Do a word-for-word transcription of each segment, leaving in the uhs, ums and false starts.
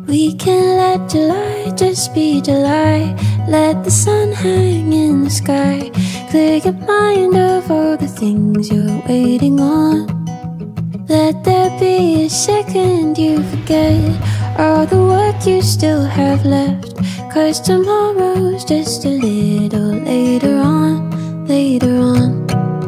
We can let July just be July. Let the sun hang in the sky. Clear your mind of all the things you're waiting on. Let there be a second you forget all the work you still have left. Cause tomorrow's just a little later on. Later on.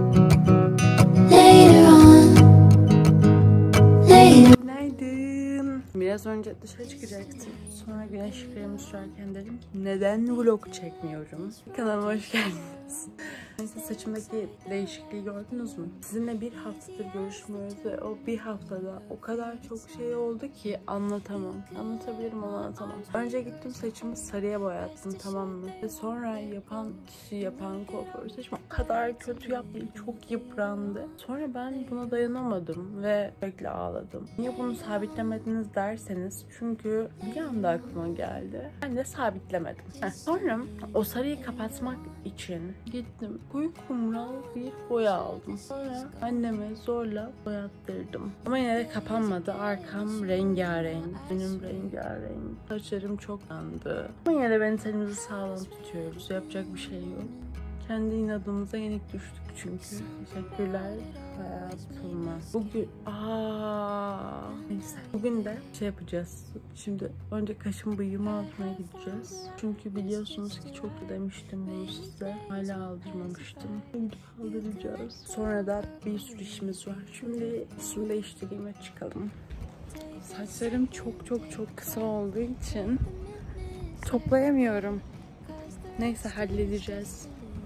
Later on. Later. Günaydın. Biraz önce dışarı çıkacaktım. Sonra güneş kremi sürerken dedim ki neden vlog çekmiyorum? Kanalıma hoş geldiniz. Neyse, saçımdaki değişikliği gördünüz mü? Sizinle bir haftadır görüşmüyoruz ve o bir haftada o kadar çok şey oldu ki anlatamam. Anlatabilirim ama anlatamam. Önce gittim saçımı sarıya boyattım, tamam mı? Ve sonra yapan kişi, yapan kuaför saçımı o kadar kötü yaptı, çok yıprandı. Sonra ben buna dayanamadım ve sürekli ağladım. Niye bunu sabitlemediniz derseniz, çünkü bir anda aklıma geldi. Ben de sabitlemedim. Heh. Sonra o sarıyı kapatmak için gittim. Koyu kumral bir boya aldım. Sonra anneme zorla boyattırdım. Ama yine de kapanmadı. Arkam rengarenk. Benim rengarenk. Saçlarım çok yandı. Ama yine de bentenimizi sağlam tutuyoruz. Yapacak bir şey yok. Kendi inadımıza yenik düştük çünkü. Teşekkürler hayatıma. Bugün... Aa, neyse. Bugün de şey yapacağız. Şimdi önce kaşım bıyığımı aldırmaya gideceğiz. Çünkü biliyorsunuz ki çok demiştim bunu size. Hala aldırmamıştım. Şimdi aldıracağız. Sonra da bir sürü işimiz var. Şimdi üstümü değiştireyim ve çıkalım. Saçlarım çok çok çok kısa olduğu için toplayamıyorum. Neyse, halledeceğiz.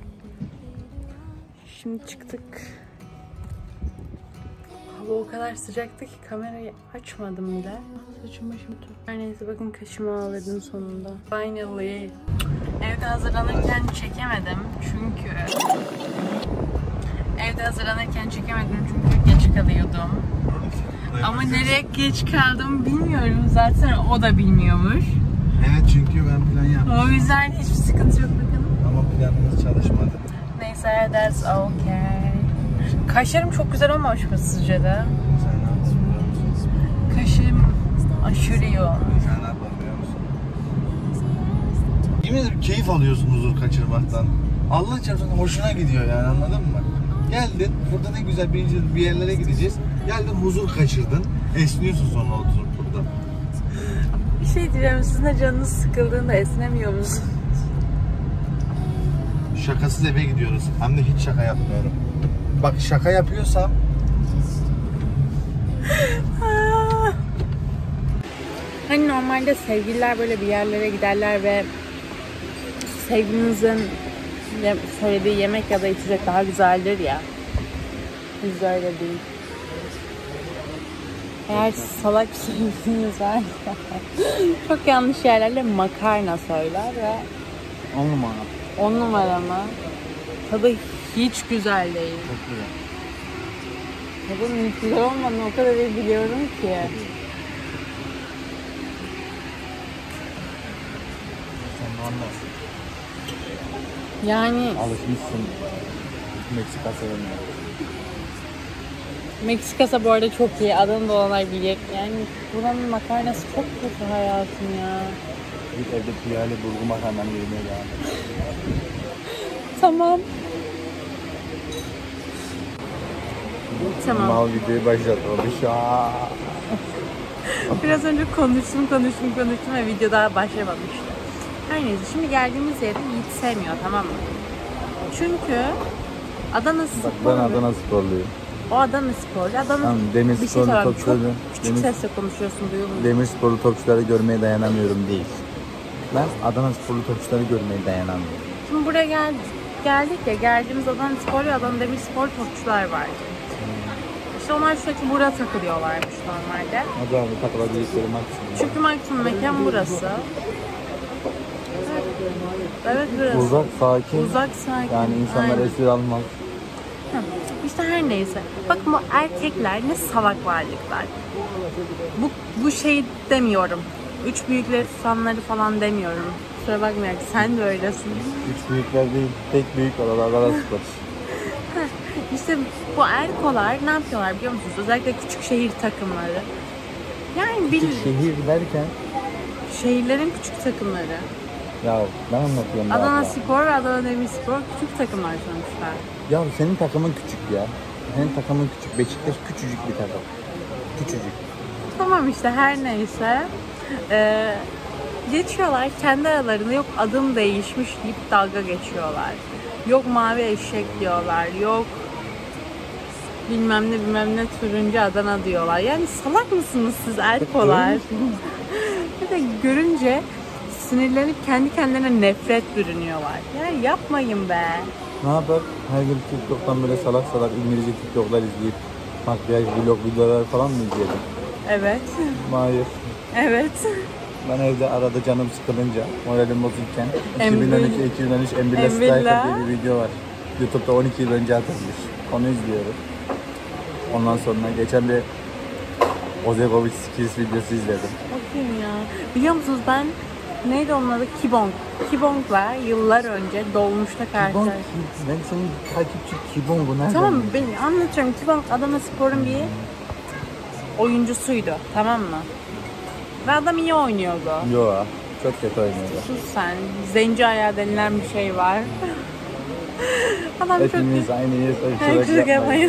Şimdi çıktık. Hava o kadar sıcaktı ki kamerayı açmadım bile. Saçım başım tut. Her neyse, bakın kaşımı ağladım sonunda. Finally. Evde hazırlanırken çekemedim çünkü Evde hazırlanırken çekemedim çünkü geç kalıyordum. Ama nereye geç kaldım bilmiyorum. Zaten o da bilmiyormuş. Evet, çünkü ben plan yaptım. O yüzden hiçbir sıkıntı yok, bakın. Ama planımız çalışmadı. Neyse, that's okay. Kaşlarım çok güzel olmamış mı sizce de? Sen ne yapalım biliyor musun? Kaşım aşırı iyi olmuş. Sen ne yapalım biliyor musun? Yemin ederim keyif alıyorsun huzur kaçırmaktan. Allah çarpsın, hoşuna gidiyor yani, anladın mı? Geldin, burada ne güzel bir, bir yerlere gideceğiz. Geldin, huzur kaçırdın. Esniyorsun sonra oturup burada. Bir şey diyeceğim, sizin de canınız sıkıldığında esnemiyor musunuz? Şakasız eve gidiyoruz. Hem de hiç şaka yapmıyorum. Bak, şaka yapıyorsam... Hani normalde sevgililer böyle bir yerlere giderler ve sevgilinizin söylediği yemek ya da içecek daha güzeldir ya. Biz öyle değil. Eğer salak bir sevgiliniz varsa çok yanlış yerlerle makarna söyler ve On numara. on numara mı? Tadı hiç güzel değil. Çok güzel. Tadının hiç güzel olmadığını o kadar iyi biliyorum ki. Sen anlarsın. Yani Alışmışsın Meksika sevmeye. Meksika'sa bu arada çok iyi. Adını da olanlar bilir. Yani buranın makarnası çok kötü hayatım ya. Bir evde piyale burgu makarnanı yemeye devam et. Tamam. Tamam. Mal videoyu başlatmamış. Biraz önce konuştum, konuştum, konuştum ve video daha başlamamıştı. Her neyse, şimdi geldiğimiz yerde Yiğit sevmiyor, tamam mı? Çünkü Adana Bak, Spor. ben Adana Sporluyum. O Adana Sporlu. Adana Tamam, demir bir şey sporlu sorarım. topçuları. Çok küçük Demir, sesle konuşuyorsun, duyuyor musun? demir sporlu topçuları görmeye dayanamıyorum değil. Ben Adana Sporlu topçuları görmeye dayanamıyorum. Şimdi buraya geldik. Geldik ya, geldiğimiz Adana Spor ve Adana Demirspor topçular var. İşte onlar sürekli burada takılıyorlarmış normalde. Adana takılabildikleri maksimum. Çünkü maksimum mekan burası. Evet, burası. Uzak, sakin. Uzak, sakin. Yani insanlar Aynen. esir almaz. Hı. İşte her neyse. Bakın, bu erkekler ne salak varlıklar. Bu, bu şey demiyorum. Üç büyükleri tutanları falan demiyorum. Kusura bakma, sen de öylesin. Üç büyükler değil, tek büyük var Adana Spor. İşte bu erkolar ne yapıyorlar biliyor musunuz? Özellikle küçük şehir takımları. Yani bil... Küçük şehir derken şehirlerin küçük takımları. Ya ben anlatıyorum. Adana ya. Spor ve Adana Demirspor küçük takımlar sonuçta. Ya senin takımın küçük ya. Senin takımın küçük. Beşiktaş küçücük bir takım. Küçücük. Tamam işte her neyse. Ee, geçiyorlar kendi aralarında yok adım değişmiş deyip dalga geçiyorlar. Yok mavi eşek diyorlar. Yok bilmem ne bilmem ne turuncu Adana diyorlar. Yani salak mısınız siz erkolar? Bir de görünce sinirlenip kendi kendilerine nefret bürünüyorlar. Yani yapmayın be. Ne yapar? Her gün TikTok'tan böyle salak salak İngilizce TikTok'lar izleyip makyaj, vlog videolar falan mı izleyelim? Evet. Hayır. Evet. Ben evde arada canım sıkılınca, moralim bozulurken Embil- iki bin on iki iki bin on üç Embilla Embilla. Striker diye bir video var. YouTube'da on iki yıl önce atılmış. Onu izliyorum. Ondan sonra geçen bir Ozegovic Skills videosu izledim. Bakayım ya. Biliyor musunuz ben neydi onun adı? Kibong. Kibong'la yıllar önce dolmuşta Kibong, karşılaştım. ben senin takipçi Kibong'u nereden? Tamam ben anlatıyorum. Kibong Adana Spor'un bir oyuncusuydu. Tamam mı? Ve adam iyi oynuyordu. Yo, çok kötü oynuyordu. Sus sen. Zenci ayağı denilen bir şey var. Adam çok iyi. Hepimiz aynı yeri Herkes yapmayın. yapmayın.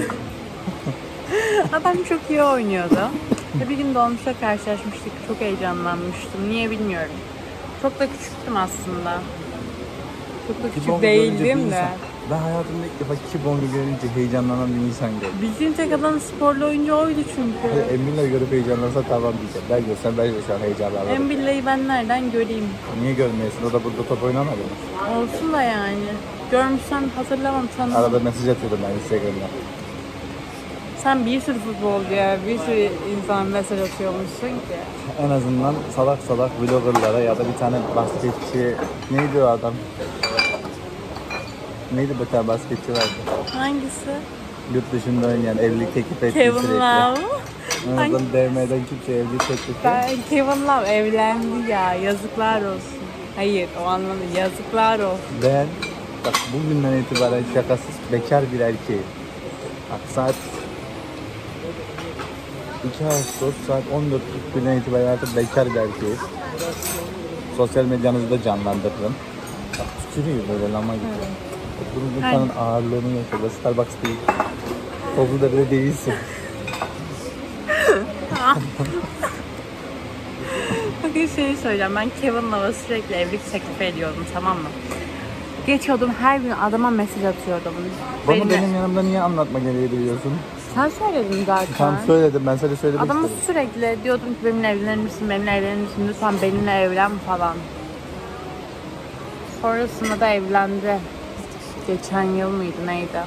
Adam çok iyi oynuyordu. Ve bir gün dolmuşta karşılaşmıştık. Çok heyecanlanmıştım. Niye bilmiyorum. Çok da küçüktüm aslında. Çok da küçük Kibong'u görünce bir değildim de. insan- Ben hayatımda ilk defa Kibong'u görünce heyecanlanan bir insan gördüm. Bildiğim tek adam sporlu oyuncu oydu çünkü. Emin'le görüp heyecanlansa tamam diyeceğim. Ben görsem ben de şu an heyecanlanırım. Embilla'yı ben nereden göreyim? Niye görmüyorsun? O da burada top oynamadı mı? Olsun da yani. Görmüşsem hatırlamam sanırım. Arada mesaj atıyordum ben Instagram'da. Sen bir sürü futbolcuya, bir sürü insan mesaj atıyormuşsun ki. En azından salak salak vloggerlara ya da bir tane basketçi... Neydi o adam? Neydi bir tane basketçi vardı? Hangisi? Yurt dışında oynayan, evlilik teklif etti Kevin sürekli. Love. En azından D M'den kimse evlilik teklifi. Ben Kevin Love evlendi ya. Yazıklar olsun. Hayır o anlamda yazıklar olsun. Ben bak bugünden itibaren şakasız bekar bir erkeğim. Bak saat iki Ağustos saat on dört kırk birden itibaren artık bekar bir erkeğim. Sosyal medyanızı da canlandırdım. Bak tükürüyor böyle lama gibi. Bunun Aynen. insanın ağırlığını yaşıyor. Starbucks değil. Tozlu da bile değilsin. Bugün şey söyleyeceğim. Ben Kevin Love'a sürekli evlilik teklifi ediyordum, tamam mı? Geçiyordum her gün adama mesaj atıyordum. Bunu Benimle- benim yanımda niye anlatma gereği duyuyorsun? Sen söyledin zaten. Tam söyledim, ben sana söylemek Adama istedim. sürekli diyordum ki benimle evlenir misin, benimle evlenir misin, lütfen benimle evlen falan. Sonrasında da evlendi. Geçen yıl mıydı neydi?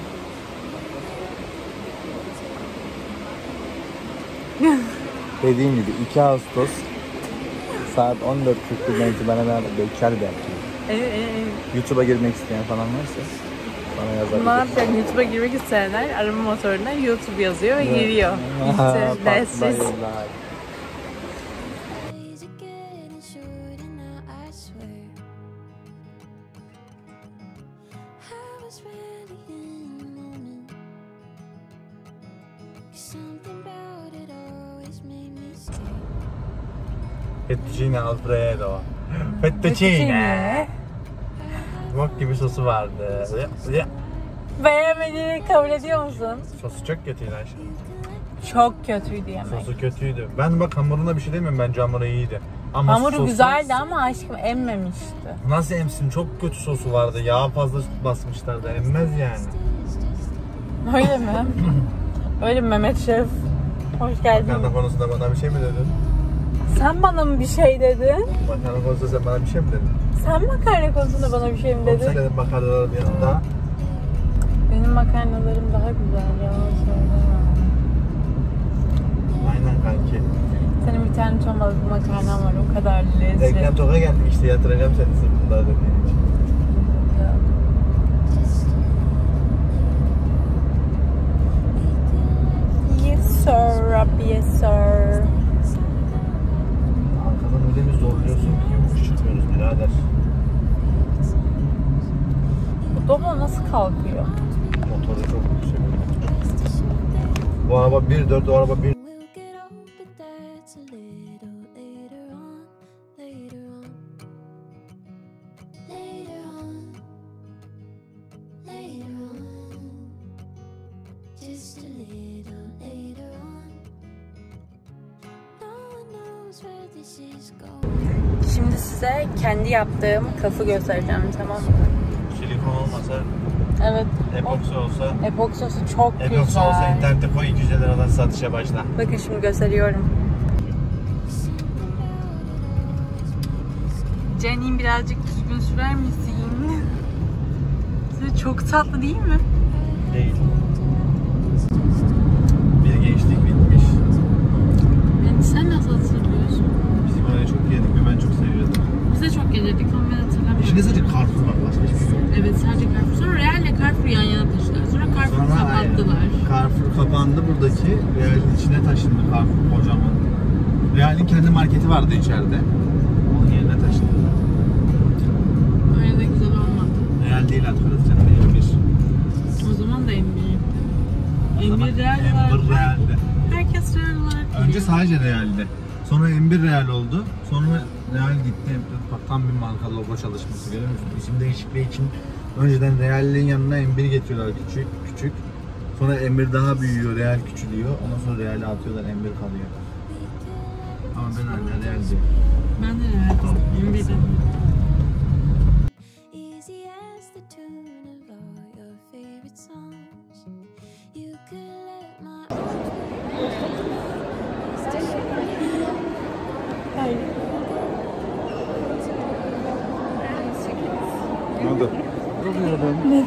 Dediğim gibi iki Ağustos saat on dört kırk birden itibaren ben bekar bir erkeğim. Ee, e, e. YouTube'a girmek isteyen falan varsa bana Ne yazabilir. yapacak? YouTube'a girmek isteyenler arama motoruna YouTube yazıyor ve Evet. giriyor. Aha, Bitti. That's it. patlayırlar. Days are getting shorter now, I swear. I was ready in the moment. Something about it always made me scared. Fettuccine Alfredo. Fettuccine. Bok gibi sosu vardı. Beğenmediğini kabul ediyor musun? Sosu çok kötüydü Ayşe. Çok kötüydü yemek. Sosu kötüydü. Ben bak hamuruna bir şey demiyorum. Bence hamuru iyiydi. Ama Hamuru sosu- güzeldi ama aşkım emmemişti. Nasıl emsin? Çok kötü sosu vardı. Yağ fazla basmışlardı. Emmez yani. Öyle mi? Öyle mi Mehmet Şef? Hoş geldin. Makarna konusunda bana bir şey mi dedin? Sen bana mı bir şey dedin? Makarna konusunda sen bana bir şey mi dedin? Sen makarna konusunda bana bir şey mi Sen dedin? dedim makarnaların yanında. Benim makarnalarım daha güzel ya, söyleme. Aynen kanki. Senin bir tane ton balıklı makarnan var, o kadar lezzetli. Ekrem Tok'a geldik işte, yatıracağım seni sırtında dediğin için. Yes sir, Rabbi, yes sir. Arkadan öyle bir zorluyorsun ki yokuş çıkıyoruz birader. Bu domla nasıl kalkıyor? Motoru çok yüksek. Bu araba bir dört, o araba bir. We'll get old, but that's a little later on, later knows where this is going. Şimdi size kendi yaptığım kafı göstereceğim, tamam mı? Silikon olmasa, Evet. epoksi olsa, Epoksi olsa çok epoksi güzel. olsa internette koy iki yüz liradan satışa başla. Bakın şimdi gösteriyorum. Cenin birazcık düzgün sürer misin? Size çok tatlı değil mi? Değil. Bir gençlik bitmiş. Yani sen nasıl hatırlıyorsun? Bizim oraya çok yedik ve ben çok seviyordum. Biz de çok gelirdik ama ben hatırlamıyorum. İçinde sadece Carrefour var, başka hiçbir şey yok. Evet, sadece Carrefour. Sonra Real ile Carrefour yan yana taşıdılar. Sonra Carrefour Sonra kapattılar. aynen. Carrefour kapandı, buradaki Real'in içine taşındı Carrefour kocaman. Real'in kendi marketi vardı içeride. Onun yerine taşındılar. Öyle de güzel olmadı. Real değil arkadaşlar, M bir. O zaman da M bir'ydi. M bir Real M bir var. Real'de. Herkes Real olarak Önce biliyor. sadece Real'de. Sonra M bir Real oldu. Sonra Real gitti. Bak tam bir marka logo çalışması, görüyor musun? İsim değişikliği için önceden Real'in yanına M bir getiriyorlar küçük küçük. Sonra M bir daha büyüyor, Real küçülüyor. Ondan sonra Real'i atıyorlar, M bir kalıyor. Ama ben hala Real diyorum. Ben de Real. M bir'de. Easy as the tune of all your favorite songs. You could let my Ne oldu? Durmuyorum.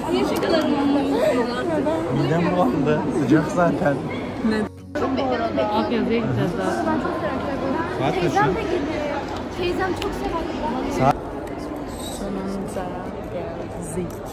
Midem bulandı. Sıcak zaten. Akyazı'ya gideceğiz daha. Saat kaç şu? Teyzem çok sever. Sonunda geldik.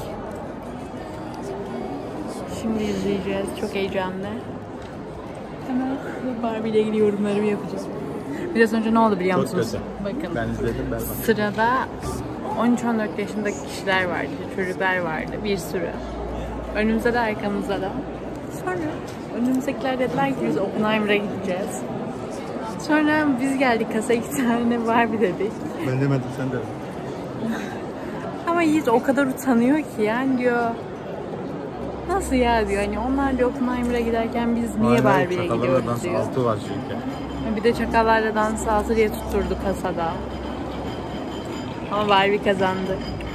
Şimdi izleyeceğiz. Çok heyecanlı. Hemen Barbie ile ilgili yorumlarımı yapacağım. Biraz önce ne oldu biliyor Çok musunuz? kötü. Bakın. Ben izledim, ben bak. Sırada on üç on dört yaşındaki kişiler vardı, çocuklar vardı, bir sürü. Önümüzde de arkamızda da. Sonra önümüzdekiler dediler ki biz Oppenheimer'a gideceğiz. Sonra biz geldik, kasa iki tane Barbie dedik. Ben demedim, sen dedin. Ama Yiğit o kadar utanıyor ki yani diyor. Nasıl ya diyor, hani onlar da Oppenheimer'a giderken biz niye Barbie'ye gidiyoruz diyor. Altı var çünkü. Bir de çakallarla dans altı diye tutturdu kasada. Ama Barbie kazandı.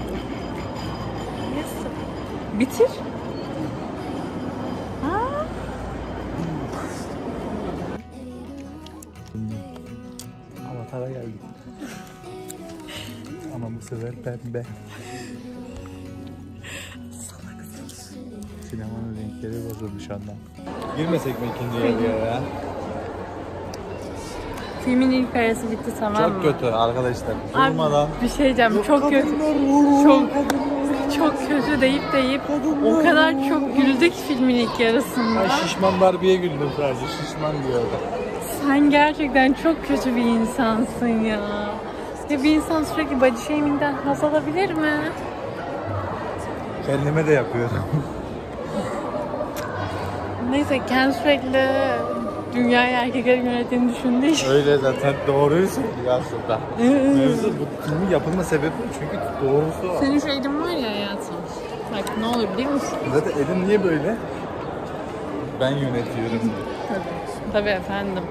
Yes. Bitir. Ha? Avatar'a geldik. Ama bu sefer pembe. Sinemanın renkleri bozulmuş ondan. Girmesek mi ikinci yarıya ya? Filmin ilk arası bitti, tamam mı? Çok kötü arkadaşlar. Abi, Durmadan. bir şey diyeceğim, çok kötü. Çok çok kötü deyip deyip o kadar çok güldük filmin ilk yarısında. Ay, şişman Barbie'ye güldüm sadece. Şişman diyordu. Sen gerçekten çok kötü bir insansın ya. Ya bir insan sürekli body shaming'den haz alabilir mi? Kendime de yapıyorum. Neyse, kendi sürekli dünyayı erkeklerin yönettiğini düşündüğü için. Öyle zaten, doğruyu söylüyor aslında. Mevzu bu filmin yapılma sebebi çünkü doğrusu o. Senin şu elin var ya hayatım. Bak ne olur biliyor musun? Zaten elim niye böyle? Ben yönetiyorum. Tabii. Tabii efendim.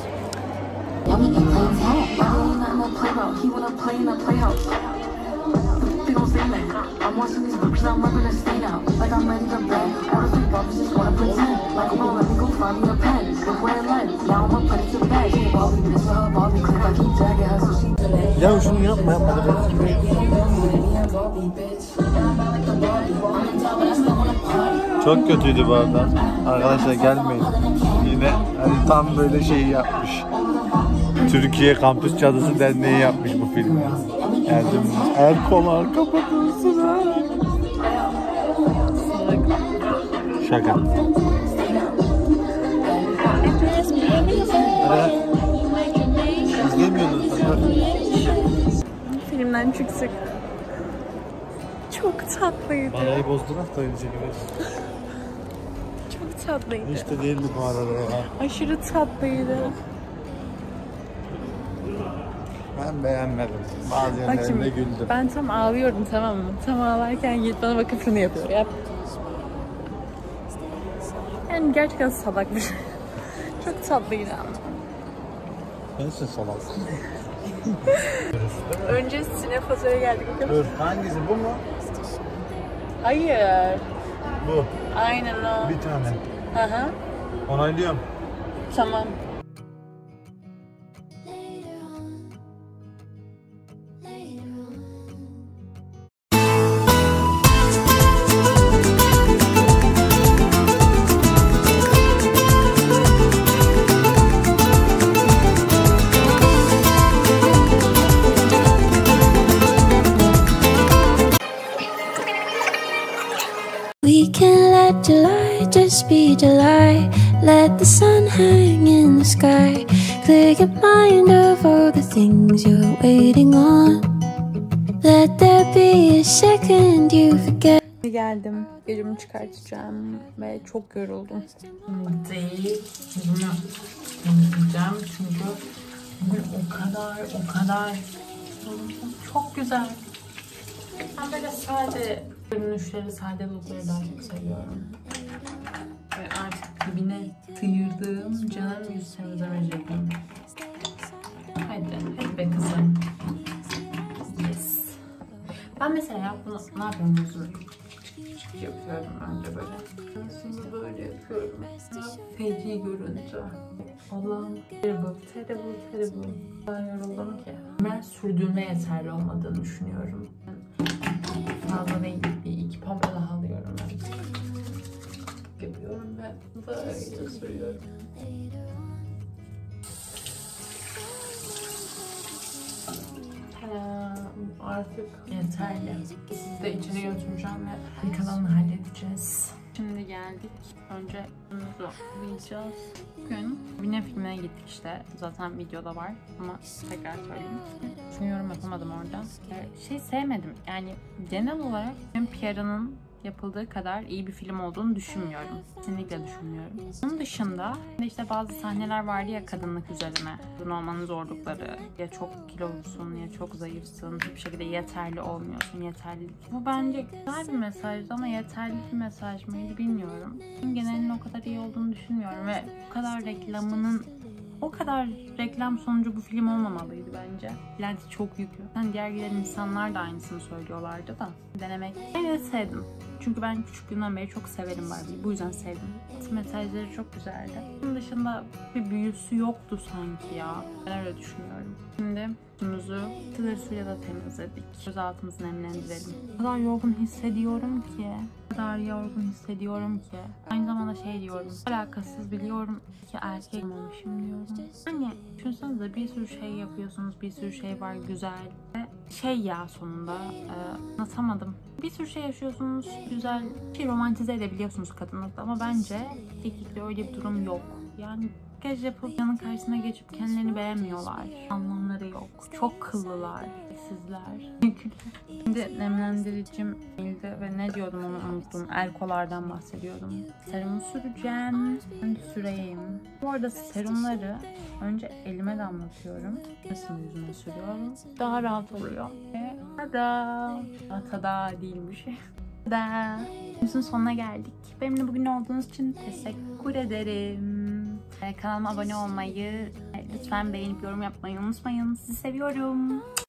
Ya şunu yapma yapma. Çok kötüydü bu arada. Arkadaşlar gelmeyin. Yine hani tam böyle şey yapmış. Türkiye Kampüs Cadısı Derneği yapmış bu filmi. Geldim. Erkolar kapatılsın ha. Şaka. İzlemiyordunuz. Filmden çıktık. Çok tatlıydı. Parayı bozdular da öyle çekilir. Çok tatlıydı. Hiç de değildi bu arada ya. Aşırı tatlıydı. Ben beğenmedim. Bazı Bak yerlerinde şimdi güldüm. ben tam ağlıyorum, tamam mı? Tam ağlarken Yiğit bana bakıp şunu yapıyor. Yap. Yani gerçekten salak bir şey. Çok tatlıydı ama. Sensin salak. Önce Sinefoto'ya geldik. Dur, hangisi bu mu? Hayır. Bu. Aynen o. Bir tane. Hı hı. Onaylıyorum. Tamam. Later on, later on. We can let July just be July. Let the sun hang in the sky. Clear your mind of all the things you're waiting on. Let there be a second you forget. Geldim. Gözümü çıkartacağım ve çok yoruldum. Değil. Bunu temizleyeceğim çünkü bugün o kadar o kadar çok güzel. Ben böyle sade görünüşleri, sade lookları daha çok seviyorum. Ve artık dibine tıyırdığım canım yüz temizlemeyeceğim. Hadi, hadi be kızım. Yes. Ben mesela bunu ne yapıyorum yüzümü? Yapıyorum önce böyle. Aslında böyle yapıyorum. Feci görüntü. Allah'ım terrible, terrible, terrible. Ben yoruldum ki. Ben sürdürme yeterli olmadığını düşünüyorum. Fazla değil, bir iki pompa daha alıyorum ben. Yapıyorum ve böyle sürüyorum. Artık yeterli. Sizi de içeri götüreceğim ve bir kalanını halledeceğiz. Şimdi geldik. Önce önümüzü uyuyacağız. Bugün Vine filmine gittik işte. Zaten videoda var ama tekrar söyleyeyim. Çünkü yorum yapamadım orada. Şey sevmedim. Yani genel olarak P R'ının yapıldığı kadar iyi bir film olduğunu düşünmüyorum. Kesinlikle düşünmüyorum. Bunun dışında işte bazı sahneler vardı ya kadınlık üzerine. Kadın olmanın zorlukları. Ya çok kilolusun ya çok zayıfsın. Hiçbir şekilde yeterli olmuyorsun. Yeterli. Bu bence güzel bir mesajdı ama yeterli bir mesaj mıydı bilmiyorum. Genelinin o kadar iyi olduğunu düşünmüyorum ve bu kadar reklamının o kadar reklam sonucu bu film olmamalıydı bence. Lenti çok yüklü. Yani diğer gelen insanlar da aynısını söylüyorlardı da. Denemek. Ben de sevdim. Çünkü ben küçüklüğümden beri çok severim Barbie'yi. Bu yüzden sevdim. Mesajları çok güzeldi. Bunun dışında bir büyüsü yoktu sanki ya. Ben öyle düşünüyorum. Şimdi yüzümüzü tıdır suyla da temizledik. Göz altımızı nemlendirelim. O kadar yorgun hissediyorum ki. O kadar yorgun hissediyorum ki. Aynı zamanda şey diyorum. Alakasız biliyorum ki erkek olmamışım diyorum. Hani düşünsenize bir sürü şey yapıyorsunuz. Bir sürü şey var güzel. Ve şey ya sonunda e, anlatamadım. Bir sürü şey yaşıyorsunuz. Güzel şey romantize edebiliyorsunuz kadınlıkta ama bence erkeklikte öyle bir durum yok. Yani makyaj yapıp yanın karşısına geçip kendilerini beğenmiyorlar. Anlamları yok. Çok kıllılar. Sizler. Şimdi nemlendiricim elde ve ne diyordum onu unuttum. Elkolardan bahsediyordum. Serumu süreceğim. Şimdi süreyim. Bu arada serumları önce elime damlatıyorum. Nasıl yüzüme sürüyorum. Daha rahat oluyor. Ve tada. Tada değilmiş. Tada. Yüzün sonuna geldik. Benimle bugün olduğunuz için teşekkür ederim. Kanalıma abone olmayı, lütfen beğenip yorum yapmayı unutmayın. Sizi seviyorum.